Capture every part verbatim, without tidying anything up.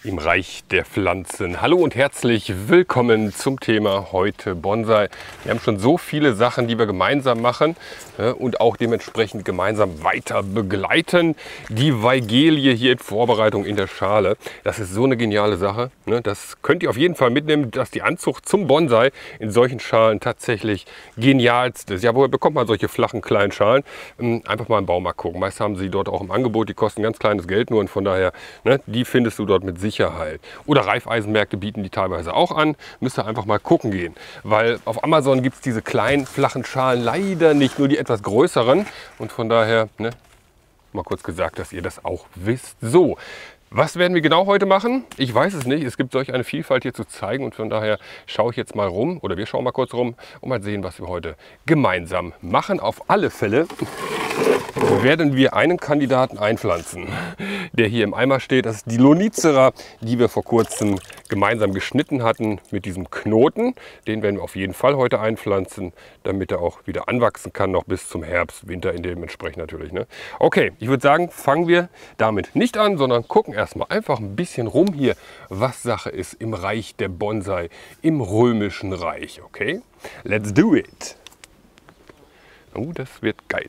im Reich der Pflanzen. Hallo und herzlich willkommen zum Thema heute Bonsai. Wir haben schon so viele Sachen, die wir gemeinsam machen äh, und auch dementsprechend gemeinsam weiter begleiten. Die Weigelie hier in Vorbereitung in der Schale, das ist so eine geniale Sache. Ne? Das könnt ihr auf jeden Fall mitnehmen, dass die Anzucht zum Bonsai in solchen Schalen tatsächlich genialst ist. Ja, woher bekommt man solche flachen kleinen Schalen? Ähm, einfach mal im Baumarkt gucken. Meist haben sie dort auch im Angebot, die kosten ganz kleines Geld nur und von daher, ne, die findest du dort mit Sicherheit. Oder Reifeisenmärkte bieten die teilweise auch an. Müsst ihr einfach mal gucken gehen. Weil auf Amazon gibt es diese kleinen, flachen Schalen leider nicht, nur die etwas größeren. Und von daher, ne, mal kurz gesagt, dass ihr das auch wisst. So, was werden wir genau heute machen? Ich weiß es nicht. Es gibt solch eine Vielfalt hier zu zeigen. Und von daher schaue ich jetzt mal rum, oder wir schauen mal kurz rum und mal sehen, was wir heute gemeinsam machen. Auf alle Fälle werden wir einen Kandidaten einpflanzen, der hier im Eimer steht. Das ist die Lonicera, die wir vor kurzem gemeinsam geschnitten hatten mit diesem Knoten. Den werden wir auf jeden Fall heute einpflanzen, damit er auch wieder anwachsen kann, noch bis zum Herbst, Winter in dementsprechend natürlich. Ne? Okay, ich würde sagen, fangen wir damit nicht an, sondern gucken erstmal einfach ein bisschen rum hier, was Sache ist im Reich der Bonsai, im Römischen Reich. Okay, let's do it. Oh, das wird geil.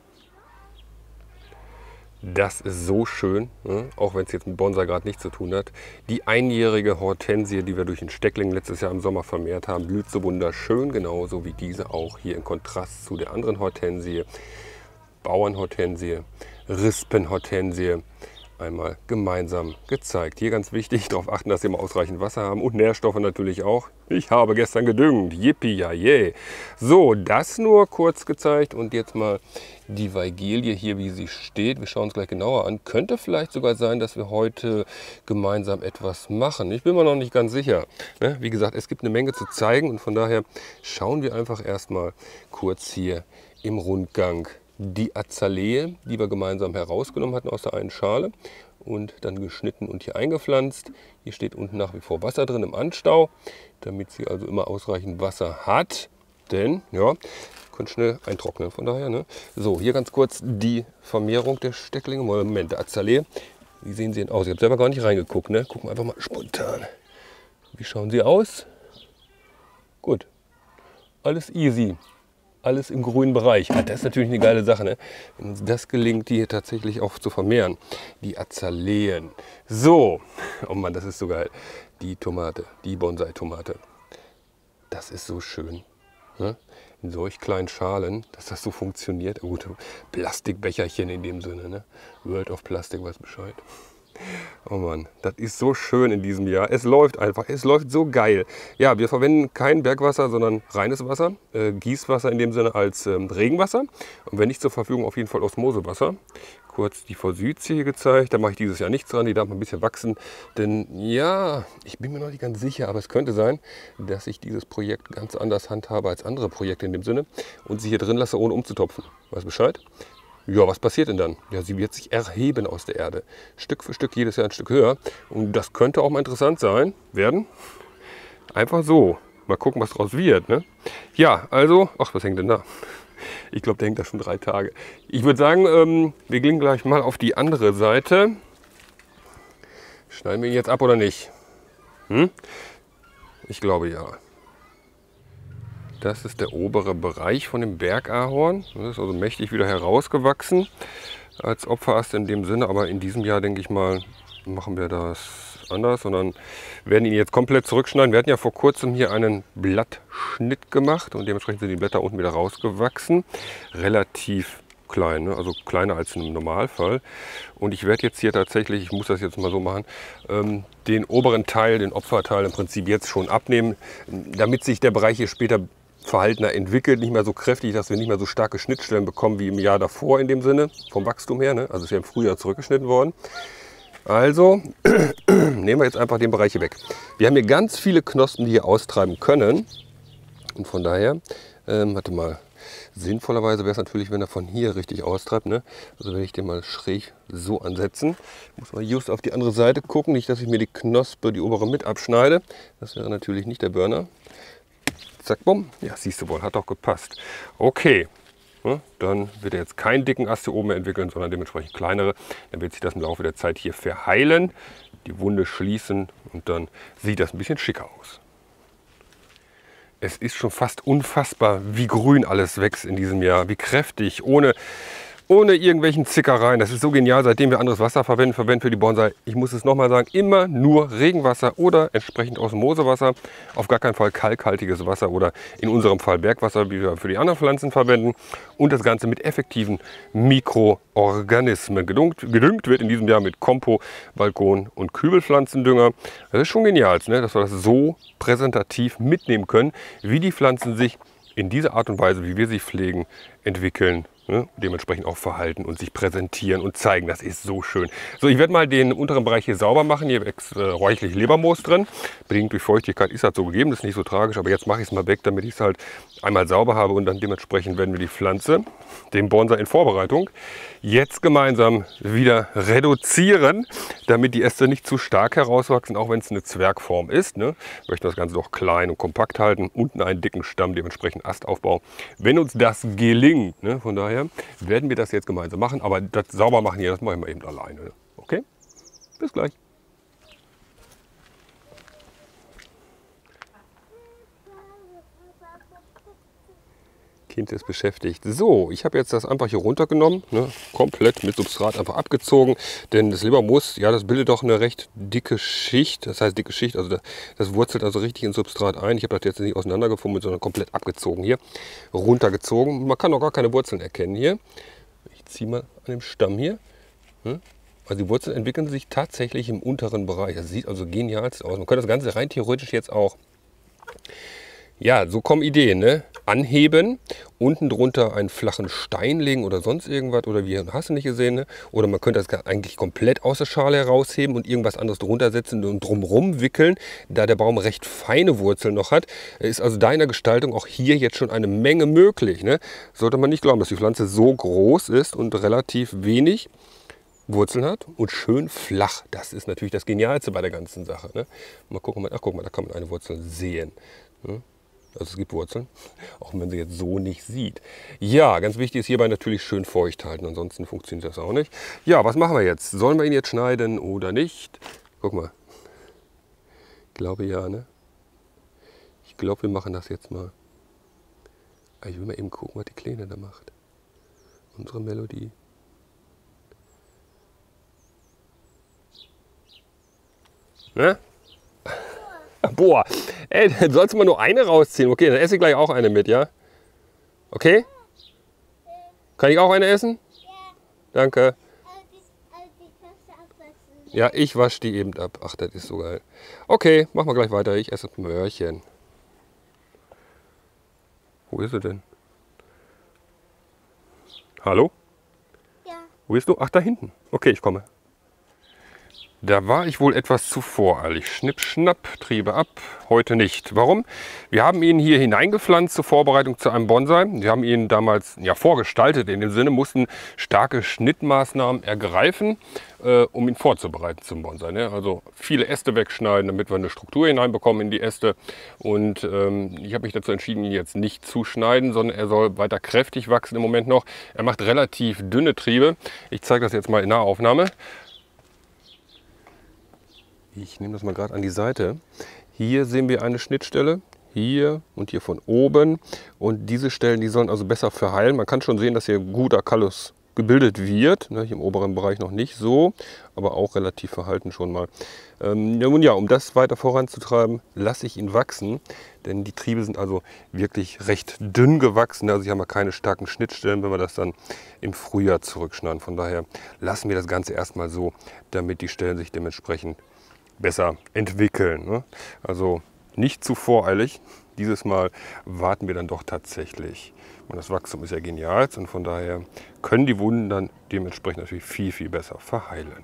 Das ist so schön, ne? Auch wenn es jetzt mit Bonsai gerade nichts zu tun hat. Die einjährige Hortensie, die wir durch den Steckling letztes Jahr im Sommer vermehrt haben, blüht so wunderschön, genauso wie diese auch hier im Kontrast zu der anderen Hortensie. Bauernhortensie, Rispenhortensie, einmal gemeinsam gezeigt. Hier ganz wichtig, darauf achten, dass sie immer ausreichend Wasser haben und Nährstoffe natürlich auch. Ich habe gestern gedüngt, yippie ja yeah. So, das nur kurz gezeigt und jetzt mal die Weigelie hier, wie sie steht. Wir schauen uns gleich genauer an. Könnte vielleicht sogar sein, dass wir heute gemeinsam etwas machen. Ich bin mir noch nicht ganz sicher. Wie gesagt, es gibt eine Menge zu zeigen und von daher schauen wir einfach erstmal kurz hier im Rundgang die Azalee, die wir gemeinsam herausgenommen hatten aus der einen Schale und dann geschnitten und hier eingepflanzt. Hier steht unten nach wie vor Wasser drin im Anstau, damit sie also immer ausreichend Wasser hat. Denn, ja, könnt schnell eintrocknen, von daher. Ne? So, hier ganz kurz die Vermehrung der Stecklinge. Moment, der Azalee. Wie sehen sie denn aus? Ich habe selber gar nicht reingeguckt. Ne? Gucken wir einfach mal spontan. Wie schauen sie aus? Gut, alles easy. Alles im grünen Bereich. Ah, das ist natürlich eine geile Sache, ne? Wenn uns das gelingt, die hier tatsächlich auch zu vermehren. Die Azaleen. So, oh Mann, das ist so geil. Die Tomate, die Bonsai-Tomate. Das ist so schön. Ne? In solch kleinen Schalen, dass das so funktioniert. Gut, Plastikbecherchen in dem Sinne. Ne? World of Plastic weiß Bescheid. Oh Mann, das ist so schön in diesem Jahr. Es läuft einfach, es läuft so geil. Ja, wir verwenden kein Bergwasser, sondern reines Wasser. Äh, Gießwasser in dem Sinne als ähm, Regenwasser. Und wenn nicht zur Verfügung, auf jeden Fall Osmosewasser. Kurz die Forsythie hier gezeigt. Da mache ich dieses Jahr nichts dran, die darf mal ein bisschen wachsen. Denn ja, ich bin mir noch nicht ganz sicher, aber es könnte sein, dass ich dieses Projekt ganz anders handhabe als andere Projekte in dem Sinne. Und sie hier drin lasse, ohne umzutopfen. Weißt Bescheid? Ja, was passiert denn dann? Ja, sie wird sich erheben aus der Erde. Stück für Stück, jedes Jahr ein Stück höher. Und das könnte auch mal interessant sein, werden. Einfach so. Mal gucken, was draus wird. Ne? Ja, also, ach, was hängt denn da? Ich glaube, der hängt da schon drei Tage. Ich würde sagen, ähm, wir gehen gleich mal auf die andere Seite. Schneiden wir ihn jetzt ab oder nicht? Hm? Ich glaube ja. Das ist der obere Bereich von dem Bergahorn. Das ist also mächtig wieder herausgewachsen als Opferast in dem Sinne. Aber in diesem Jahr, denke ich mal, machen wir das anders, sondern werden ihn jetzt komplett zurückschneiden. Wir hatten ja vor kurzem hier einen Blattschnitt gemacht und dementsprechend sind die Blätter unten wieder rausgewachsen. Relativ klein, ne? Also kleiner als im Normalfall. Und ich werde jetzt hier tatsächlich, ich muss das jetzt mal so machen, ähm, den oberen Teil, den Opferteil im Prinzip jetzt schon abnehmen, damit sich der Bereich hier später verhaltener entwickelt, nicht mehr so kräftig, dass wir nicht mehr so starke Schnittstellen bekommen wie im Jahr davor in dem Sinne, vom Wachstum her. Ne? Also ist ja im Frühjahr zurückgeschnitten worden. Also nehmen wir jetzt einfach den Bereich hier weg. Wir haben hier ganz viele Knospen, die hier austreiben können. Und von daher, ähm, warte mal, sinnvollerweise wäre es natürlich, wenn er von hier richtig austreibt. Ne? Also werde ich den mal schräg so ansetzen. Ich muss mal just auf die andere Seite gucken, nicht, dass ich mir die Knospe, die obere mit abschneide. Das wäre natürlich nicht der Burner. Zack, bumm. Ja, siehst du wohl, hat doch gepasst. Okay, ja, dann wird er jetzt keinen dicken Ast hier oben mehr entwickeln, sondern dementsprechend kleinere. Dann wird sich das im Laufe der Zeit hier verheilen. die Wunde schließen und dann sieht das ein bisschen schicker aus. Es ist schon fast unfassbar, wie grün alles wächst in diesem Jahr, wie kräftig, ohne, ohne irgendwelchen Zickereien. Das ist so genial, seitdem wir anderes Wasser verwenden, verwenden für die Bonsai. Ich muss es nochmal sagen, immer nur Regenwasser oder entsprechend Osmosewasser. Auf gar keinen Fall kalkhaltiges Wasser oder in unserem Fall Bergwasser, wie wir für die anderen Pflanzen verwenden. Und das Ganze mit effektiven Mikroorganismen. Gedüngt, gedüngt wird in diesem Jahr mit Kompo, Balkon- und Kübelpflanzendünger. Das ist schon genial, ne? Dass wir das so präsentativ mitnehmen können, wie die Pflanzen sich in dieser Art und Weise, wie wir sie pflegen, entwickeln. Ne? Dementsprechend auch verhalten und sich präsentieren und zeigen. Das ist so schön. So, ich werde mal den unteren Bereich hier sauber machen. Hier wächst äh, reichlich Lebermoos drin. Bedingt durch Feuchtigkeit ist das so gegeben. Das ist nicht so tragisch. Aber jetzt mache ich es mal weg, damit ich es halt einmal sauber habe. Und dann dementsprechend werden wir die Pflanze, den Bonsai in Vorbereitung, jetzt gemeinsam wieder reduzieren, damit die Äste nicht zu stark herauswachsen, auch wenn es eine Zwergform ist. Ne? Wir möchten das Ganze doch klein und kompakt halten. Unten einen dicken Stamm, dementsprechend Astaufbau. Wenn uns das gelingt, ne? Von daher werden wir das jetzt gemeinsam machen, aber das sauber machen hier, das mache ich mal eben alleine. Okay? Bis gleich. Kind ist beschäftigt. So, ich habe jetzt das einfach hier runtergenommen, ne, komplett mit Substrat einfach abgezogen, denn das Lebermoos, ja, das bildet doch eine recht dicke Schicht, das heißt dicke Schicht, also das, das wurzelt also richtig ins Substrat ein. Ich habe das jetzt nicht auseinandergefummelt, sondern komplett abgezogen hier, runtergezogen. Man kann auch gar keine Wurzeln erkennen hier. Ich ziehe mal an dem Stamm hier. Ne? Also die Wurzeln entwickeln sich tatsächlich im unteren Bereich. Das sieht also genial aus. Man könnte das Ganze rein theoretisch jetzt auch, ja, so kommen Ideen, ne? Anheben, unten drunter einen flachen Stein legen oder sonst irgendwas, oder wie hast du nicht gesehen, ne? Oder man könnte das eigentlich komplett aus der Schale herausheben und irgendwas anderes drunter setzen und drumherum wickeln, da der Baum recht feine Wurzeln noch hat, ist also da in der Gestaltung auch hier jetzt schon eine Menge möglich, ne? Sollte man nicht glauben, dass die Pflanze so groß ist und relativ wenig Wurzeln hat und schön flach. Das ist natürlich das Genialste bei der ganzen Sache, ne? Mal gucken, ach guck mal, da kann man eine Wurzel sehen, ne? Also es gibt Wurzeln, auch wenn man sie jetzt so nicht sieht. Ja, ganz wichtig ist hierbei natürlich schön feucht halten, ansonsten funktioniert das auch nicht. Ja, was machen wir jetzt? Sollen wir ihn jetzt schneiden oder nicht? Guck mal. Ich glaube ja, ne? Ich glaube, wir machen das jetzt mal. Ich will mal eben gucken, was die Kleine da macht. Unsere Melodie. Ne? Boah, ey, dann sollst du mal nur eine rausziehen. Okay, dann esse ich gleich auch eine mit, ja? Okay? Kann ich auch eine essen? Ja. Danke. Ja, ich wasche die eben ab. Ach, das ist so geil. Okay, machen wir gleich weiter. Ich esse das Möhrchen. Wo ist sie denn? Hallo? Ja. Wo bist du? Ach, da hinten. Okay, ich komme. Da war ich wohl etwas zu voreilig. Schnipp, schnapp, Triebe ab, heute nicht. Warum? Wir haben ihn hier hineingepflanzt zur Vorbereitung zu einem Bonsai. Wir haben ihn damals ja, vorgestaltet, in dem Sinne mussten starke Schnittmaßnahmen ergreifen, äh, um ihn vorzubereiten zum Bonsai. Ne? Also viele Äste wegschneiden, damit wir eine Struktur hineinbekommen in die Äste. Und ähm, ich habe mich dazu entschieden, ihn jetzt nicht zu schneiden, sondern er soll weiter kräftig wachsen im Moment noch. Er macht relativ dünne Triebe. Ich zeige das jetzt mal in Nahaufnahme. Ich nehme das mal gerade an die Seite. Hier sehen wir eine Schnittstelle, hier und hier von oben. Und diese Stellen, die sollen also besser verheilen. Man kann schon sehen, dass hier guter Kallus gebildet wird. Hier im oberen Bereich noch nicht so, aber auch relativ verhalten schon mal. Ähm, nun ja, um das weiter voranzutreiben, lasse ich ihn wachsen. Denn die Triebe sind also wirklich recht dünn gewachsen. Also hier haben wir keine starken Schnittstellen, wenn wir das dann im Frühjahr zurückschneiden. Von daher lassen wir das Ganze erstmal so, damit die Stellen sich dementsprechend besser entwickeln. Ne? Also nicht zu voreilig. Dieses Mal warten wir dann doch tatsächlich. Und das Wachstum ist ja genial und von daher können die Wunden dann dementsprechend natürlich viel, viel besser verheilen.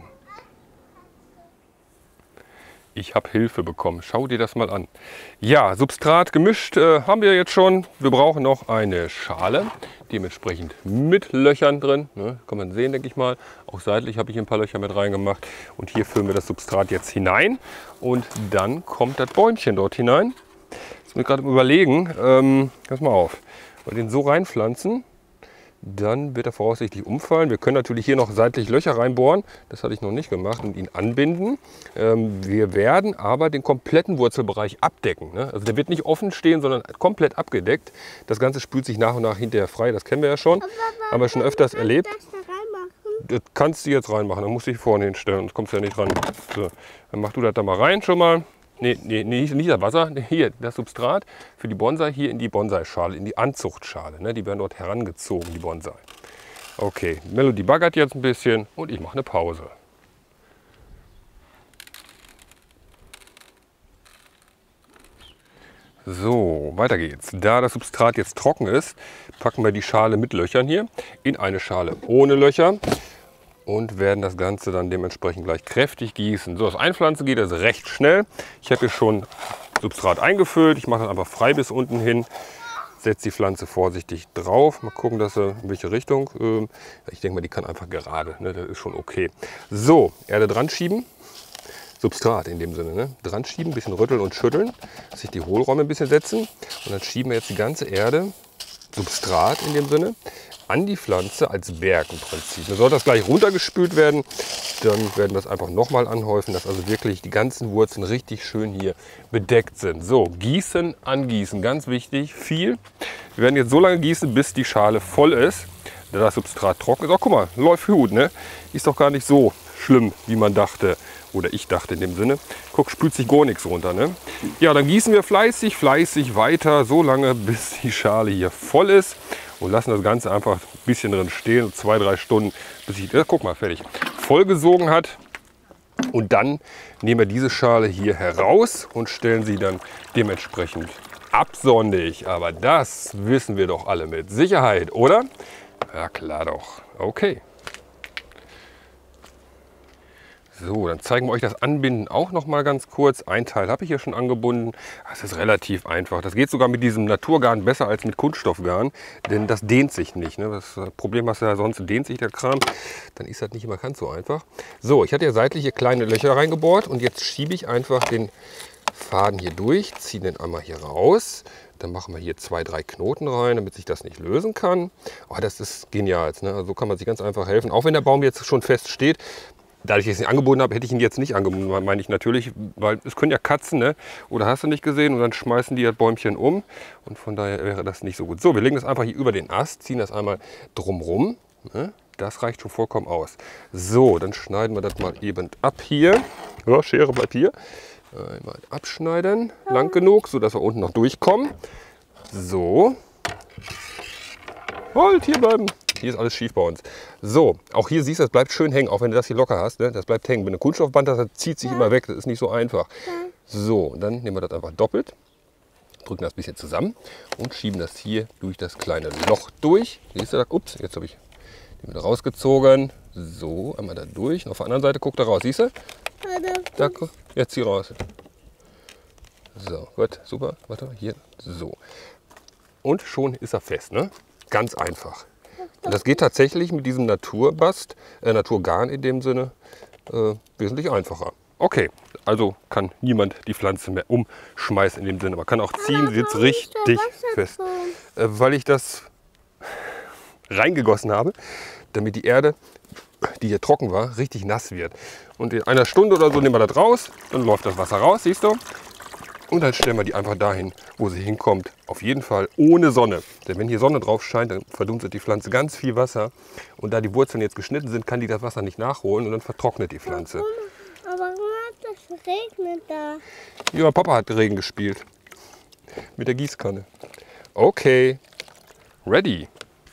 Ich habe Hilfe bekommen. Schau dir das mal an. Ja, Substrat gemischt äh, haben wir jetzt schon. Wir brauchen noch eine Schale, dementsprechend mit Löchern drin. Ne, kann man sehen, denke ich mal. Auch seitlich habe ich ein paar Löcher mit reingemacht. Und hier füllen wir das Substrat jetzt hinein. Und dann kommt das Bäumchen dort hinein. Jetzt muss ich gerade überlegen. Ähm, pass mal auf. Wir den so reinpflanzen, dann wird er voraussichtlich umfallen. Wir können natürlich hier noch seitlich Löcher reinbohren. Das hatte ich noch nicht gemacht und ihn anbinden. Ähm, wir werden aber den kompletten Wurzelbereich abdecken. Ne? Also der wird nicht offen stehen, sondern komplett abgedeckt. Das Ganze spült sich nach und nach hinterher frei. Das kennen wir ja schon. Haben wir schon öfters erlebt. Das kannst du jetzt reinmachen. Dann musst du dich vorne hinstellen. Sonst kommst du ja nicht ran. So, dann mach du das da mal rein schon mal. Nee, nee, nee, nicht das Wasser, hier das Substrat für die Bonsai hier in die Bonsai-Schale, in die Anzuchtschale. Ne? Die werden dort herangezogen, die Bonsai. Okay, Melody baggert jetzt ein bisschen und ich mache eine Pause. So, weiter geht's. Da das Substrat jetzt trocken ist, packen wir die Schale mit Löchern hier in eine Schale ohne Löcher. Und werden das Ganze dann dementsprechend gleich kräftig gießen. So, das Einpflanzen geht also recht schnell. Ich habe hier schon Substrat eingefüllt. Ich mache das einfach frei bis unten hin. Setze die Pflanze vorsichtig drauf. Mal gucken, dass sie in welche Richtung. Ähm, ich denke mal, die kann einfach gerade. Ne? Das ist schon okay. So, Erde dran schieben. Substrat in dem Sinne. Ne? Dran schieben, ein bisschen rütteln und schütteln. Dass sich die Hohlräume ein bisschen setzen. Und dann schieben wir jetzt die ganze Erde, Substrat in dem Sinne, an die Pflanze als Berg im Prinzip. Dann soll das gleich runtergespült werden, dann werden wir es einfach nochmal anhäufen, dass also wirklich die ganzen Wurzeln richtig schön hier bedeckt sind. So, gießen, angießen, ganz wichtig, viel. Wir werden jetzt so lange gießen, bis die Schale voll ist, da das Substrat trocken ist. Oh, guck mal, läuft gut, ne? Ist doch gar nicht so schlimm, wie man dachte. Oder ich dachte in dem Sinne. Guck, spült sich gar nichts runter, ne? Ja, dann gießen wir fleißig, fleißig weiter, so lange, bis die Schale hier voll ist. Und lassen das Ganze einfach ein bisschen drin stehen, zwei, drei Stunden, bis ich, ja, guck mal, fertig, vollgesogen hat. Und dann nehmen wir diese Schale hier heraus und stellen sie dann dementsprechend absondig. Aber das wissen wir doch alle mit Sicherheit, oder? Ja, klar doch. Okay. So, dann zeigen wir euch das Anbinden auch noch mal ganz kurz. Ein Teil habe ich hier schon angebunden. Das ist relativ einfach. Das geht sogar mit diesem Naturgarn besser als mit Kunststoffgarn, denn das dehnt sich nicht. Ne? Das Problem hast du ja sonst, dehnt sich der Kram. Dann ist das nicht immer ganz so einfach. So, ich hatte ja seitlich hier kleine Löcher reingebohrt und jetzt schiebe ich einfach den Faden hier durch, ziehe den einmal hier raus. Dann machen wir hier zwei, drei Knoten rein, damit sich das nicht lösen kann. Oh, das ist genial. Ne? Also so kann man sich ganz einfach helfen. Auch wenn der Baum jetzt schon fest steht. Dadurch, dass ich es nicht angeboten habe, hätte ich ihn jetzt nicht angeboten, meine ich natürlich, weil es können ja Katzen, ne? Oder hast du nicht gesehen und dann schmeißen die das Bäumchen um und von daher wäre das nicht so gut. So, wir legen das einfach hier über den Ast, ziehen das einmal drumrum, ne? Das reicht schon vollkommen aus. So, dann schneiden wir das mal eben ab hier. Ja, Schere bleibt hier. Einmal abschneiden, lang genug, sodass wir unten noch durchkommen. So. Halt, hier bleiben. Hier ist alles schief bei uns. So, auch hier siehst du, das bleibt schön hängen, auch wenn du das hier locker hast. Ne? Das bleibt hängen. Wenn du ein Kunststoffband hast, das zieht sich immer weg. Das ist nicht so einfach. So, und dann nehmen wir das einfach doppelt, drücken das ein bisschen zusammen und schieben das hier durch das kleine Loch durch. Siehst du, da, ups, jetzt habe ich den wieder rausgezogen. So, einmal da durch. Und auf der anderen Seite guckt er raus. Siehst du? Da, jetzt hier raus. So, gut, super. Warte, hier. So. Und schon ist er fest, ne? Ganz einfach. Und das geht tatsächlich mit diesem Naturbast, äh, Naturgarn in dem Sinne, äh, wesentlich einfacher. Okay, also kann niemand die Pflanze mehr umschmeißen in dem Sinne. Man kann auch ziehen, sie sitzt richtig fest. Äh, weil ich das reingegossen habe, damit die Erde, die hier trocken war, richtig nass wird. Und in einer Stunde oder so nehmen wir das raus, dann läuft das Wasser raus, siehst du? Und dann stellen wir die einfach dahin, wo sie hinkommt. Auf jeden Fall ohne Sonne. Denn wenn hier Sonne drauf scheint, dann verdunstet die Pflanze ganz viel Wasser. Und da die Wurzeln jetzt geschnitten sind, kann die das Wasser nicht nachholen und dann vertrocknet die Pflanze. Aber warum hat das regnet da? Ja, Papa hat Regen gespielt. Mit der Gießkanne. Okay, ready.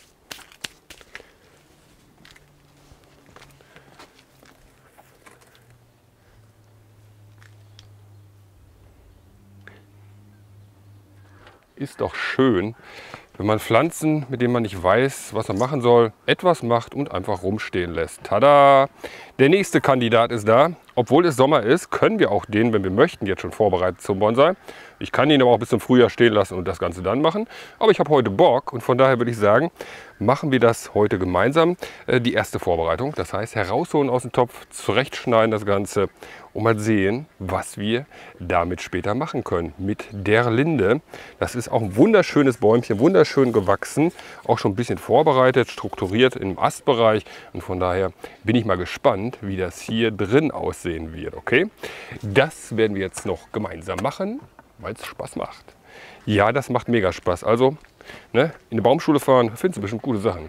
Ist doch schön, wenn man Pflanzen, mit denen man nicht weiß, was man machen soll, etwas macht und einfach rumstehen lässt. Tada! Der nächste Kandidat ist da obwohl es Sommer ist, können wir auch den, wenn wir möchten, jetzt schon vorbereiten zum Bonsai. Ich kann ihn aber auch bis zum Frühjahr stehen lassen und das Ganze dann machen. Aber ich habe heute Bock und von daher würde ich sagen, machen wir das heute gemeinsam. Äh, die erste Vorbereitung, das heißt herausholen aus dem Topf, zurechtschneiden das Ganze und mal sehen, was wir damit später machen können. Mit der Linde. Das ist auch ein wunderschönes Bäumchen, wunderschön gewachsen, auch schon ein bisschen vorbereitet, strukturiert im Astbereich. Und von daher bin ich mal gespannt, wie das hier drin aussehen wird. Okay, das werden wir jetzt noch gemeinsam machen, weil es Spaß macht. Ja, das macht mega Spaß. Also, ne, in eine Baumschule fahren, findest du bestimmt gute Sachen.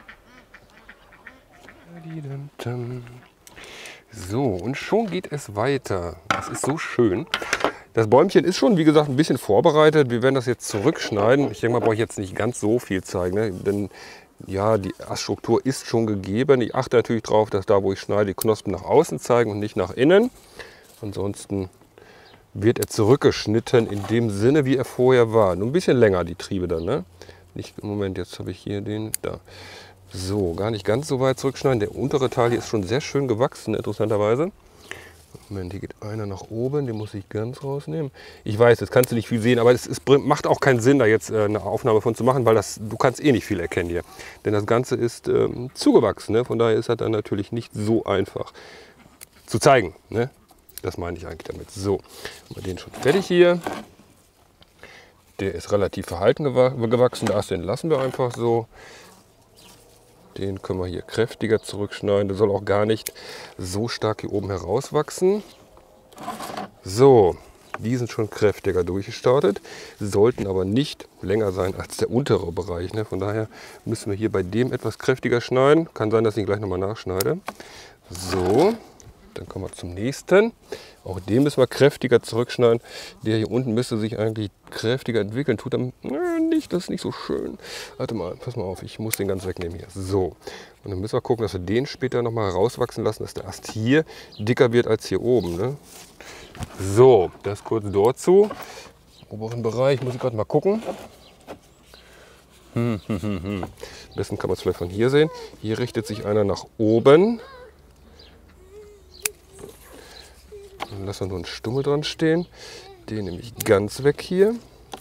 So, und schon geht es weiter. Das ist so schön. Das Bäumchen ist schon, wie gesagt, ein bisschen vorbereitet. Wir werden das jetzt zurückschneiden. Ich denke mal, brauche ich jetzt nicht ganz so viel zeigen, ne? Denn ja, die Aststruktur ist schon gegeben. Ich achte natürlich darauf, dass da, wo ich schneide, die Knospen nach außen zeigen und nicht nach innen. Ansonsten wird er zurückgeschnitten in dem Sinne, wie er vorher war. Nur ein bisschen länger die Triebe dann, ne? Nicht im Moment, jetzt habe ich hier den da. So, gar nicht ganz so weit zurückschneiden. Der untere Teil hier ist schon sehr schön gewachsen, interessanterweise. Moment, hier geht einer nach oben, den muss ich ganz rausnehmen. Ich weiß, das kannst du nicht viel sehen, aber es, es macht auch keinen Sinn, da jetzt äh, eine Aufnahme von zu machen, weil das, du kannst eh nicht viel erkennen hier. Denn das Ganze ist ähm, zugewachsen, ne? Von daher ist das dann natürlich nicht so einfach zu zeigen, ne? Das meine ich eigentlich damit. So, haben wir den schon fertig hier. Der ist relativ verhalten gewachsen, das den lassen wir einfach so. Den können wir hier kräftiger zurückschneiden. Der soll auch gar nicht so stark hier oben herauswachsen. So, die sind schon kräftiger durchgestartet, sollten aber nicht länger sein als der untere Bereich, ne? Von daher müssen wir hier bei dem etwas kräftiger schneiden. Kann sein, dass ich ihn gleich nochmal nachschneide. So, dann kommen wir zum nächsten. Auch den müssen wir kräftiger zurückschneiden. Der hier unten müsste sich eigentlich kräftiger entwickeln. Tut er äh, nicht, das ist nicht so schön. Warte mal, pass mal auf, ich muss den ganz wegnehmen hier. So, und dann müssen wir gucken, dass wir den später nochmal rauswachsen lassen, dass der Ast hier dicker wird als hier oben, ne? So, das kurz dazu. Im oberen Bereich muss ich gerade mal gucken. Hm, hm, hm, hm. Am besten kann man es vielleicht von hier sehen. Hier richtet sich einer nach oben. Dann lassen wir nur einen Stummel dran stehen. Den nehme ich ganz weg hier.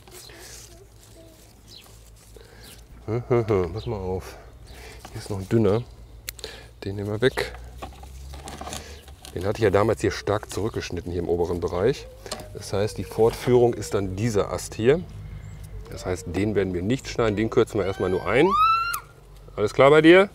Pass mal auf. Hier ist noch ein dünner. Den nehmen wir weg. Den hatte ich ja damals hier stark zurückgeschnitten, hier im oberen Bereich. Das heißt, die Fortführung ist dann dieser Ast hier. Das heißt, den werden wir nicht schneiden. Den kürzen wir erstmal nur ein. Alles klar bei dir?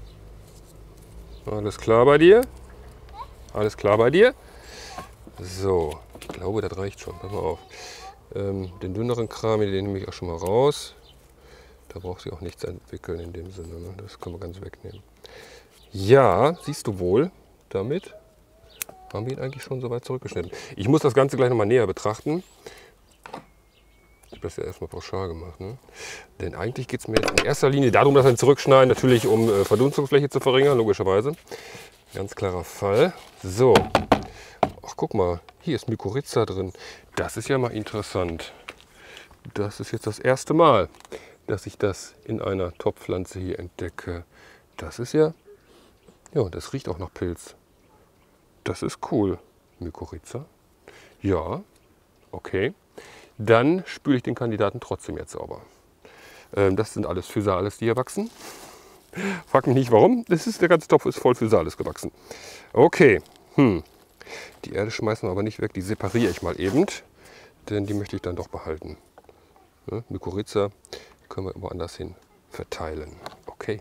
Alles klar bei dir? Alles klar bei dir? So, ich glaube, das reicht schon. Pass mal auf. Ähm, den dünneren Kram, den nehme ich auch schon mal raus. Da braucht sich auch nichts entwickeln in dem Sinne, ne? Das können wir ganz wegnehmen. Ja, siehst du wohl, damit haben wir ihn eigentlich schon so weit zurückgeschnitten. Ich muss das Ganze gleich noch mal näher betrachten. Ich habe das ja erstmal pauschal gemacht, ne? Denn eigentlich geht es mir in erster Linie darum, dass wir ihn zurückschneiden, natürlich um äh, Verdunstungsfläche zu verringern, logischerweise. Ganz klarer Fall. So. Ach, guck mal, hier ist Mykorrhiza drin. Das ist ja mal interessant. Das ist jetzt das erste Mal, dass ich das in einer Topfpflanze hier entdecke. Das ist ja, ja, das riecht auch nach Pilz. Das ist cool. Mykorrhiza. Ja, okay. Dann spüle ich den Kandidaten trotzdem jetzt sauber. Ähm, das sind alles Physalis, die hier wachsen. Frag mich nicht warum. Das ist, der ganze Topf ist voll Physalis gewachsen. Okay. Hm. Die Erde schmeißen wir aber nicht weg. Die separiere ich mal eben. Denn die möchte ich dann doch behalten. Ne? Mykorrhiza können wir woanders hin verteilen. Okay.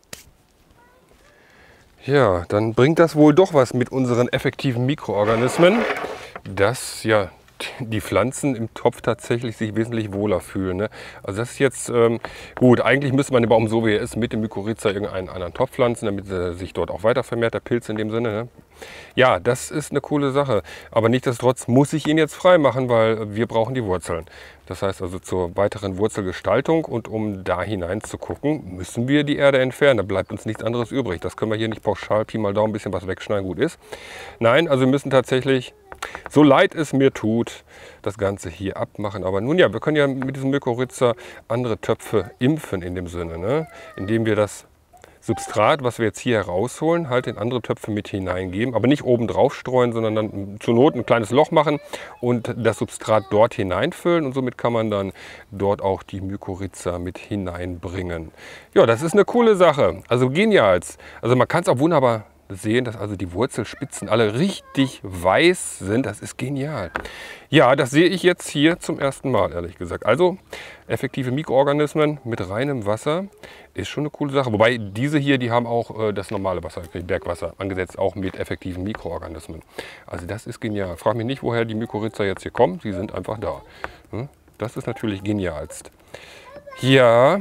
Ja, dann bringt das wohl doch was mit unseren effektiven Mikroorganismen, dass ja die Pflanzen im Topf tatsächlich sich wesentlich wohler fühlen. Ne? Also das ist jetzt ähm, gut. Eigentlich müsste man den Baum so wie er ist mit dem Mykorrhiza irgendeinen anderen Topf pflanzen, damit er sich dort auch weiter vermehrt, der Pilz in dem Sinne. Ne? Ja, das ist eine coole Sache. Aber nichtsdestotrotz muss ich ihn jetzt frei machen, weil wir brauchen die Wurzeln. Das heißt also zur weiteren Wurzelgestaltung und um da hinein zu gucken, müssen wir die Erde entfernen. Da bleibt uns nichts anderes übrig. Das können wir hier nicht pauschal Pi mal Daumen ein bisschen was wegschneiden, gut ist. Nein, also wir müssen tatsächlich, so leid es mir tut, das Ganze hier abmachen. Aber nun ja, wir können ja mit diesem Mykorrhiza andere Töpfe impfen in dem Sinne, ne? Indem wir das Substrat, was wir jetzt hier herausholen, halt in andere Töpfe mit hineingeben. Aber nicht oben drauf streuen, sondern dann zur Not ein kleines Loch machen und das Substrat dort hineinfüllen. Und somit kann man dann dort auch die Mykorrhiza mit hineinbringen. Ja, das ist eine coole Sache. Also genial. Also man kann es auch wunderbar sehen, dass also die Wurzelspitzen alle richtig weiß sind. Das ist genial. Ja, das sehe ich jetzt hier zum ersten Mal, ehrlich gesagt. Also effektive Mikroorganismen mit reinem Wasser ist schon eine coole Sache. Wobei diese hier, die haben auch äh, das normale Wasser, das Bergwasser, angesetzt auch mit effektiven Mikroorganismen. Also das ist genial. Frag mich nicht, woher die Mykorrhiza jetzt hier kommen. Sie sind einfach da. Hm? Das ist natürlich genialst. Ja.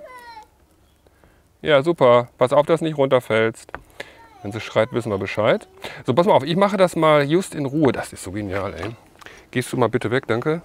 Ja, super. Pass auf, dass du nicht runterfällst. Wenn sie schreit, wissen wir Bescheid. So, pass mal auf, ich mache das mal just in Ruhe. Das ist so genial, ey. Gehst du mal bitte weg, danke.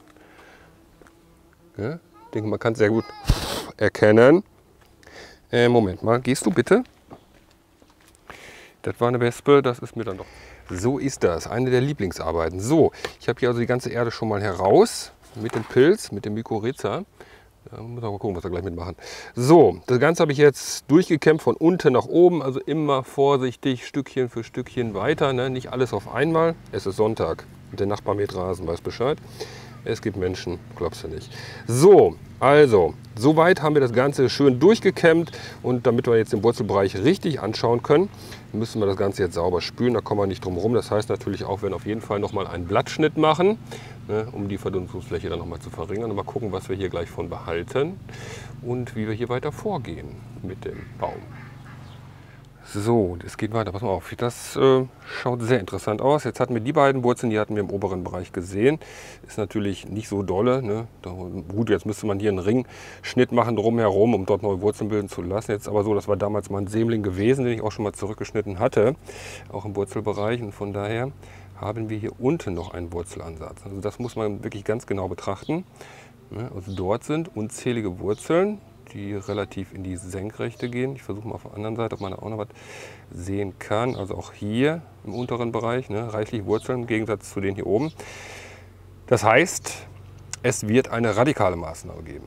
Ja, ich denke, man kann es sehr gut erkennen. Äh, Moment mal, gehst du bitte? Das war eine Wespe, das ist mir dann doch. So ist das, eine der Lieblingsarbeiten. So, ich habe hier also die ganze Erde schon mal heraus mit dem Pilz, mit dem Mykorrhiza. Da muss man mal gucken, was wir gleich mitmachen. So, das Ganze habe ich jetzt durchgekämmt von unten nach oben. Also immer vorsichtig, Stückchen für Stückchen weiter. Ne? Nicht alles auf einmal. Es ist Sonntag. Der Nachbar mäht Rasen, weiß Bescheid. Es gibt Menschen, glaubst du nicht. So, also, soweit haben wir das Ganze schön durchgekämmt. Und damit wir jetzt den Wurzelbereich richtig anschauen können, müssen wir das Ganze jetzt sauber spülen. Da kommen wir nicht drum herum. Das heißt natürlich auch, wir werden auf jeden Fall nochmal einen Blattschnitt machen, ne, um die Verdunstungsfläche dann nochmal zu verringern. Und mal gucken, was wir hier gleich von behalten und wie wir hier weiter vorgehen mit dem Baum. So, das geht weiter. Pass mal auf, das äh, schaut sehr interessant aus. Jetzt hatten wir die beiden Wurzeln, die hatten wir im oberen Bereich gesehen. Ist natürlich nicht so dolle. Ne? Da, gut, jetzt müsste man hier einen Ringschnitt machen drumherum, um dort neue Wurzeln bilden zu lassen. Jetzt aber so, das war damals mal ein Sämling gewesen, den ich auch schon mal zurückgeschnitten hatte, auch im Wurzelbereich. Und von daher haben wir hier unten noch einen Wurzelansatz. Also das muss man wirklich ganz genau betrachten. Also dort sind unzählige Wurzeln, die relativ in die Senkrechte gehen. Ich versuche mal auf der anderen Seite, ob man da auch noch was sehen kann. Also auch hier im unteren Bereich, ne, reichlich Wurzeln im Gegensatz zu denen hier oben. Das heißt, es wird eine radikale Maßnahme geben.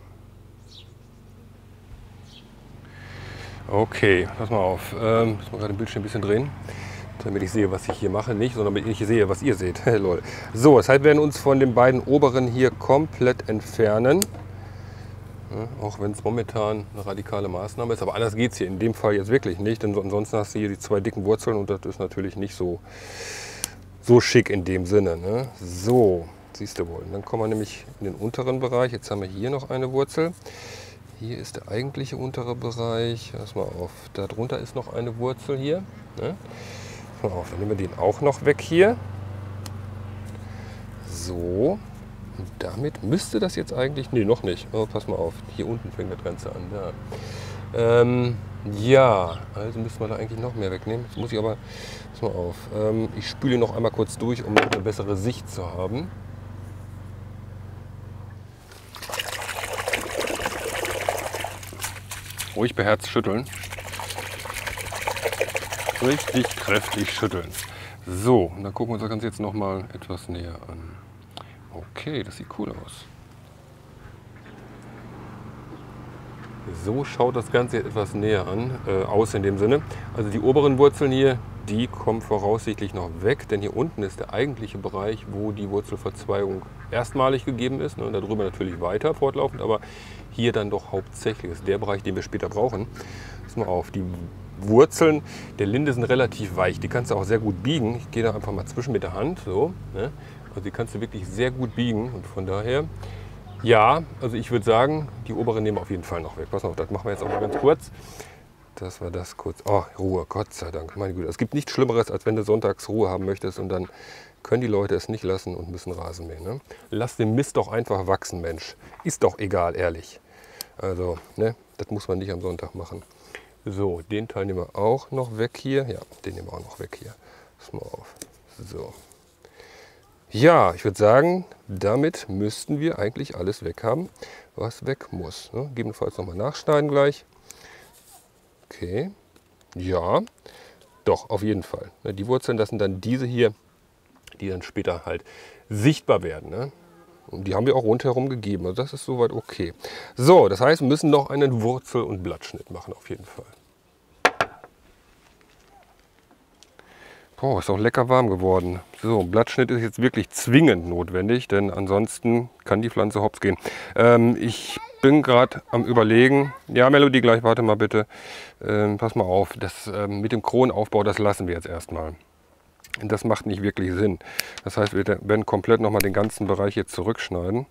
Okay, pass mal auf. Ähm, ich muss mal gerade den Bildschirm ein bisschen drehen, damit ich sehe, was ich hier mache. Nicht, sondern damit ich sehe, was ihr seht. Lol. So, das heißt, wir werden uns von den beiden oberen hier komplett entfernen. Ja, auch wenn es momentan eine radikale Maßnahme ist. Aber anders geht es hier in dem Fall jetzt wirklich nicht. Denn ansonsten hast du hier die zwei dicken Wurzeln und das ist natürlich nicht so, so schick in dem Sinne. Ne? So, siehst du wohl. Und dann kommen wir nämlich in den unteren Bereich. Jetzt haben wir hier noch eine Wurzel. Hier ist der eigentliche untere Bereich. Pass mal auf. Darunter ist noch eine Wurzel hier. Ne? Pass mal auf, dann nehmen wir den auch noch weg hier. So. Und damit müsste das jetzt eigentlich... Nee, noch nicht. Oh, pass mal auf. Hier unten fängt das Ganze an. Da. Ähm, ja, also müssen wir da eigentlich noch mehr wegnehmen. Jetzt muss ich aber... Pass mal auf. Ähm, ich spüle noch einmal kurz durch, um eine bessere Sicht zu haben. Ruhig beherzt schütteln. Richtig kräftig schütteln. So, und dann gucken wir uns das Ganze jetzt noch mal etwas näher an. Okay, das sieht cool aus. So schaut das Ganze jetzt etwas näher an, äh, aus in dem Sinne. Also die oberen Wurzeln hier, die kommen voraussichtlich noch weg, denn hier unten ist der eigentliche Bereich, wo die Wurzelverzweigung erstmalig gegeben ist. Ne, und darüber natürlich weiter fortlaufend, aber hier dann doch hauptsächlich ist der Bereich, den wir später brauchen. Pass mal auf, die Wurzeln der Linde sind relativ weich, die kannst du auch sehr gut biegen. Ich gehe da einfach mal zwischen mit der Hand, so. Ne? Also die kannst du wirklich sehr gut biegen und von daher, ja, also ich würde sagen, die oberen nehmen wir auf jeden Fall noch weg. Pass auf, das machen wir jetzt auch mal ganz kurz. Das war das kurz. Oh, Ruhe, Gott sei Dank. Meine Güte, es gibt nichts Schlimmeres, als wenn du sonntags Ruhe haben möchtest und dann können die Leute es nicht lassen und müssen Rasen mähen. Ne? Lass den Mist doch einfach wachsen, Mensch. Ist doch egal, ehrlich. Also, ne, das muss man nicht am Sonntag machen. So, den Teil nehmen wir auch noch weg hier. Ja, den nehmen wir auch noch weg hier. Pass mal auf. So. Ja, ich würde sagen, damit müssten wir eigentlich alles weg haben, was weg muss. Ne? Gegebenenfalls nochmal nachschneiden gleich. Okay, ja, doch, auf jeden Fall. Ne? Die Wurzeln, das sind dann diese hier, die dann später halt sichtbar werden. Ne? Und die haben wir auch rundherum gegeben. Also das ist soweit okay. So, das heißt, wir müssen noch einen Wurzel- und Blattschnitt machen, auf jeden Fall. Oh, ist auch lecker warm geworden. So, Blattschnitt ist jetzt wirklich zwingend notwendig, denn ansonsten kann die Pflanze hops gehen. Ähm, ich bin gerade am Überlegen. Ja, Melody, gleich, warte mal bitte. Ähm, pass mal auf, das ähm, mit dem Kronenaufbau, das lassen wir jetzt erstmal. Das macht nicht wirklich Sinn. Das heißt, wir werden komplett nochmal den ganzen Bereich jetzt zurückschneiden.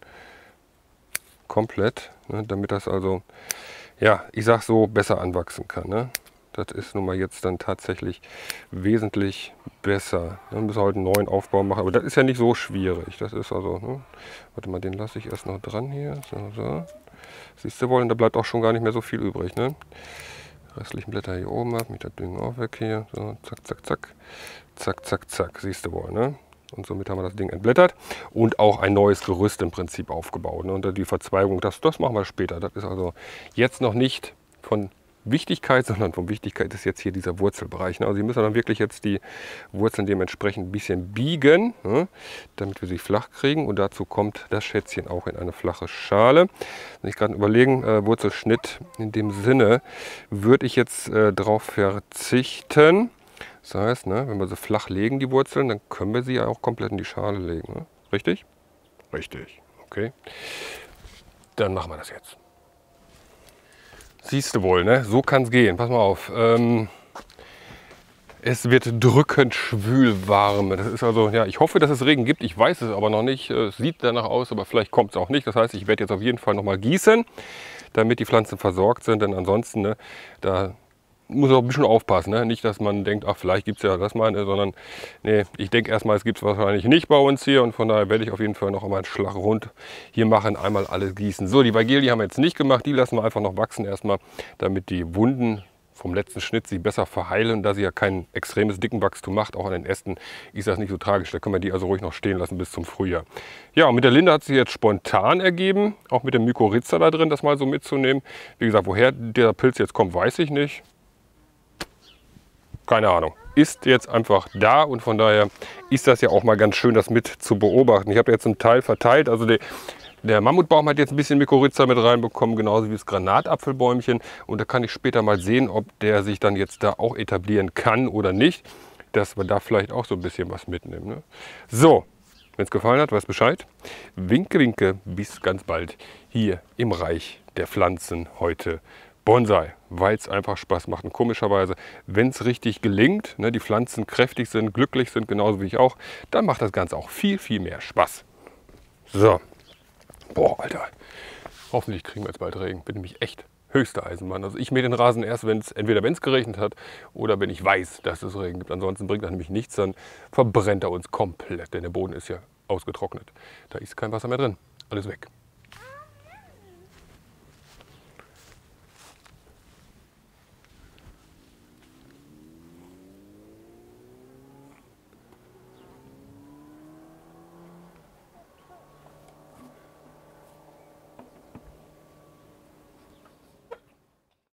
Komplett, ne, damit das also, ja, ich sag so, besser anwachsen kann. Ne? Das ist nun mal jetzt dann tatsächlich wesentlich besser. Wir müssen halt einen neuen Aufbau machen, aber das ist ja nicht so schwierig. Das ist also, ne? Warte mal, den lasse ich erst noch dran hier. So, so. Siehst du wohl, und da bleibt auch schon gar nicht mehr so viel übrig. Ne? Restlichen Blätter hier oben ab, mit der Düngen auch weg hier. So, zack, zack, zack. Zack, zack, zack. Siehst du wohl, ne? Und somit haben wir das Ding entblättert und auch ein neues Gerüst im Prinzip aufgebaut. Ne? Und die Verzweigung, das, das machen wir später. Das ist also jetzt noch nicht von Wichtigkeit, sondern von Wichtigkeit ist jetzt hier dieser Wurzelbereich. Ne? Also Sie müssen dann wirklich jetzt die Wurzeln dementsprechend ein bisschen biegen, ne? Damit wir sie flach kriegen. Und dazu kommt das Schätzchen auch in eine flache Schale. Wenn ich gerade überlegen, äh, Wurzelschnitt in dem Sinne, würde ich jetzt äh, darauf verzichten. Das heißt, ne, wenn wir sie flach legen, die Wurzeln, dann können wir sie ja auch komplett in die Schale legen. Ne? Richtig? Richtig. Okay. Dann machen wir das jetzt. Siehst du wohl, ne? So kann es gehen. Pass mal auf. Ähm, es wird drückend schwül warm. Das ist also, ja, ich hoffe, dass es Regen gibt. Ich weiß es aber noch nicht. Es sieht danach aus, aber vielleicht kommt es auch nicht. Das heißt, ich werde jetzt auf jeden Fall noch mal gießen, damit die Pflanzen versorgt sind. Denn ansonsten, ne, da muss man auch ein bisschen aufpassen. Ne? Nicht, dass man denkt, ach, vielleicht gibt es ja das mal, ne? Sondern nee, ich denke erstmal, es gibt es wahrscheinlich nicht bei uns hier. Und von daher werde ich auf jeden Fall noch einmal einen Schlag rund hier machen, einmal alles gießen. So, die Vagelie haben wir jetzt nicht gemacht. Die lassen wir einfach noch wachsen erstmal, damit die Wunden vom letzten Schnitt sie besser verheilen. Da sie ja kein extremes Dickenwachstum macht, auch an den Ästen, ist das nicht so tragisch. Da können wir die also ruhig noch stehen lassen bis zum Frühjahr. Ja, und mit der Linde hat sich jetzt spontan ergeben, auch mit dem Mykorrhiza da drin, das mal so mitzunehmen. Wie gesagt, woher der Pilz jetzt kommt, weiß ich nicht. Keine Ahnung. Ist jetzt einfach da und von daher ist das ja auch mal ganz schön, das mit zu beobachten. Ich habe jetzt einen Teil verteilt, also der, der Mammutbaum hat jetzt ein bisschen Mykorrhiza mit reinbekommen, genauso wie das Granatapfelbäumchen. Und da kann ich später mal sehen, ob der sich dann jetzt da auch etablieren kann oder nicht, dass wir da vielleicht auch so ein bisschen was mitnehmen. Ne? So, wenn es gefallen hat, weiß Bescheid. Winke, winke, bis ganz bald hier im Reich der Pflanzen heute. Bonsai, weil es einfach Spaß macht. Und komischerweise, wenn es richtig gelingt, ne, die Pflanzen kräftig sind, glücklich sind, genauso wie ich auch, dann macht das Ganze auch viel, viel mehr Spaß. So. Boah, Alter. Hoffentlich kriegen wir jetzt bald Regen. Bin nämlich echt höchste Eisenbahn. Also ich mähe den Rasen erst, wenn es entweder wenn es geregnet hat oder wenn ich weiß, dass es Regen gibt. Ansonsten bringt das nämlich nichts, dann verbrennt er uns komplett, denn der Boden ist ja ausgetrocknet. Da ist kein Wasser mehr drin. Alles weg.